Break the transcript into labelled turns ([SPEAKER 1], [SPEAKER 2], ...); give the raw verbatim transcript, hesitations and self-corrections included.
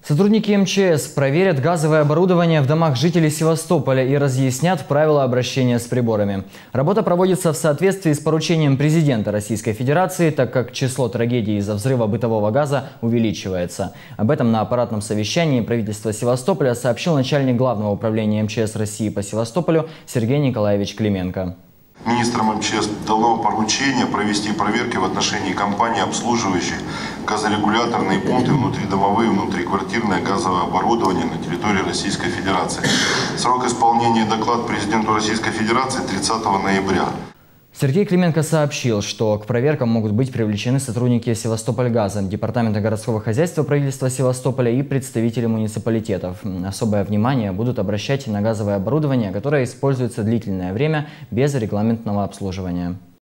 [SPEAKER 1] Сотрудники эм че эс проверят газовое оборудование в домах жителей Севастополя и разъяснят правила обращения с приборами. Работа проводится в соответствии с поручением президента Российской Федерации, так как число трагедий из-за взрыва бытового газа увеличивается. Об этом на аппаратном совещании правительства Севастополя сообщил начальник Главного управления эм че эс России по Севастополю Сергей Николаевич Клименко.
[SPEAKER 2] Министром эм че эс дало поручение провести проверки в отношении компаний, обслуживающих газорегуляторные пункты, внутридомовые, внутриквартирное газовое оборудование на территории Российской Федерации. Срок исполнения доклад президенту Российской Федерации тридцатого ноября.
[SPEAKER 1] Сергей Клименко сообщил, что к проверкам могут быть привлечены сотрудники Севастопольгаза, Департамента городского хозяйства правительства Севастополя и представители муниципалитетов. Особое внимание будут обращать на газовое оборудование, которое используется длительное время без регламентного обслуживания.